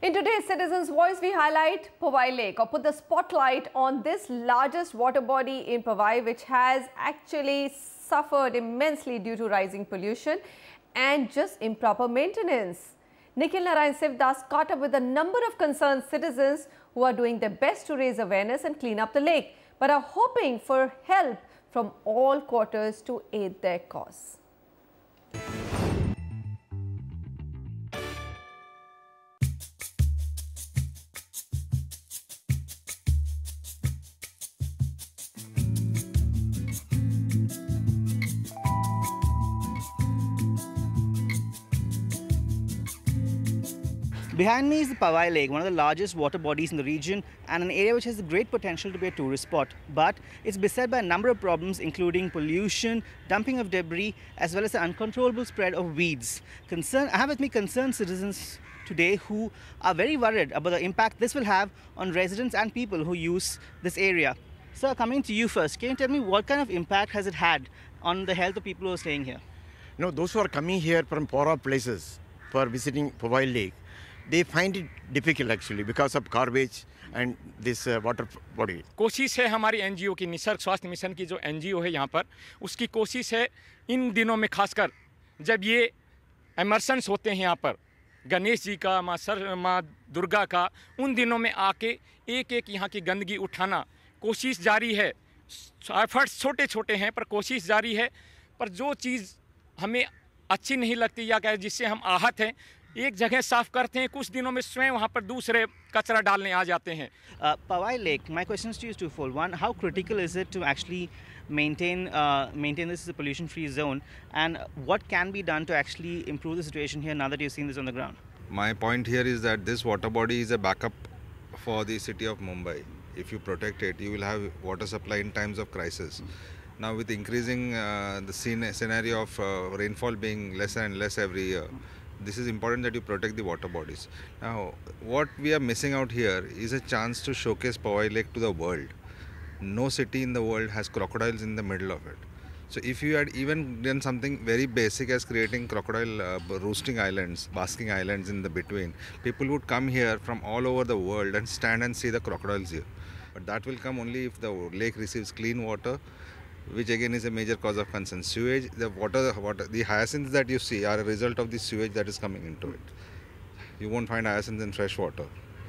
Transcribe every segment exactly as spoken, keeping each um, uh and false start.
In today's Citizens Voice, we highlight Powai Lake, or put the spotlight on this largest water body in Powai, which has actually suffered immensely due to rising pollution and just improper maintenance. Nikhil Narayan Sivadas caught up with a number of concerned citizens who are doing their best to raise awareness and clean up the lake, but are hoping for help from all quarters to aid their cause. Behind me is the Powai Lake, one of the largest water bodies in the region and an area which has the great potential to be a tourist spot. But it's beset by a number of problems, including pollution, dumping of debris, as well as the uncontrollable spread of weeds. Concern, I have with me concerned citizens today who are very worried about the impact this will have on residents and people who use this area. Sir, coming to you first, can you tell me what kind of impact has it had on the health of people who are staying here? You know, those who are coming here from far-off places for visiting Powai Lake, they find it difficult actually because of garbage and this uh, water body. कोशिश है हमारी NGO की, निसर्ग स्वास्थ्य mission की जो NGO है यहाँ पर, उसकी कोशिश है इन दिनों में खासकर जब ये इमर्शंस होते हैं यहाँ पर गणेश जी का, माँ सर माँ दुर्गा का, उन दिनों में आके एक एक यहाँ की गंदगी उठाना कोशिश जारी है। एफर्ट्स छोटे छोटे हैं पर कोशिश जारी है, पर जो चीज़ हमें अच्छी नहीं लगती या क्या जिससे हम आहत हैं, एक जगह साफ करते हैं, कुछ दिनों में स्वयं वहाँ पर दूसरे कचरा डालने आ जाते हैं। uh, Powai Lake, my question to you is twofold. One, how critical is it to actually maintain uh, maintain this as a pollution-free zone, and what can be done to actually improve the situation here now that you're seeing this on the ground? My point here is that this water body is a backup for the city of Mumbai. If you protect it, you will have water supply in times of crisis. Now with increasing uh, the scene, scenario of uh, rainfall being less and less every year, this is important that you protect the water bodies. Now, what we are missing out here is a chance to showcase Powai Lake to the world. No city in the world has crocodiles in the middle of it. So if you had even done something very basic as creating crocodile uh, roosting islands, basking islands in the between, people would come here from all over the world and stand and see the crocodiles here. But that will come only if the lake receives clean water, which again is a major cause of concern. Sewage, the water, water, the hyacinths that you see are a result of the sewage that is coming into it. You won't find hyacinths in fresh water.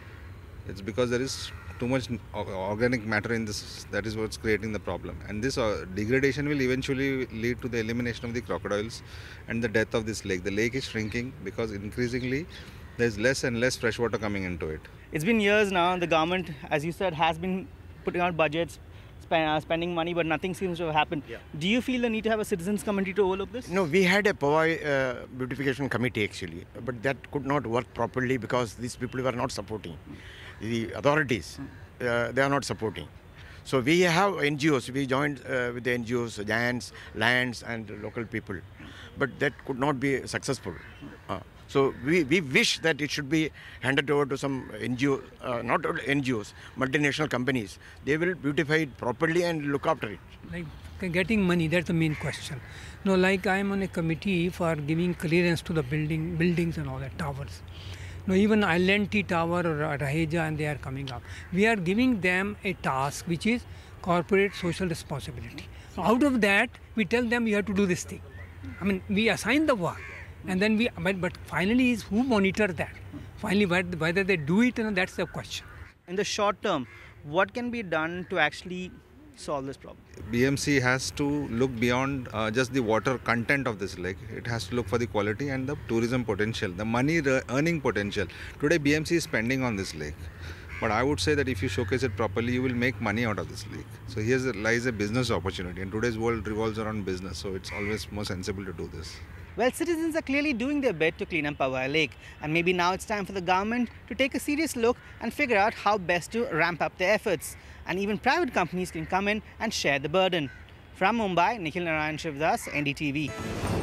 It's because there is too much organic matter in this, that is what's creating the problem. And this uh, degradation will eventually lead to the elimination of the crocodiles and the death of this lake. The lake is shrinking because increasingly there's less and less fresh water coming into it. It's been years now. The government, as you said, has been putting out budgets, spending money, but nothing seems to have happened. Yeah. Do you feel the need to have a citizens committee to overlook this? No, we had a Powai uh, beautification committee actually, but that could not work properly because these people were not supporting. The authorities, uh, they are not supporting. So we have N G Os, we joined uh, with the N G Os, giants, lands and local people, but that could not be successful. Uh, So we, we wish that it should be handed over to some N G O, uh, not N G Os, multinational companies. They will beautify it properly and look after it. Like getting money, that's the main question. No, like I am on a committee for giving clearance to the building, buildings and all that, towers. No, even Island T Tower or Raheja, and they are coming up. We are giving them a task which is corporate social responsibility. Out of that, we tell them you have to do this thing. I mean, we assign the work. And then we, but, but finally is who monitor that? Finally, whether they do it, and that's the question. In the short term, what can be done to actually solve this problem? B M C has to look beyond uh, just the water content of this lake. It has to look for the quality and the tourism potential, the money earning potential. Today, B M C is spending on this lake. But I would say that if you showcase it properly, you will make money out of this lake. So here lies a business opportunity. And today's world revolves around business, so it's always more sensible to do this. Well, citizens are clearly doing their bit to clean up Powai Lake, and maybe now it's time for the government to take a serious look and figure out how best to ramp up their efforts. And even private companies can come in and share the burden. From Mumbai, Nikhil Narayan Sivadas, N D T V.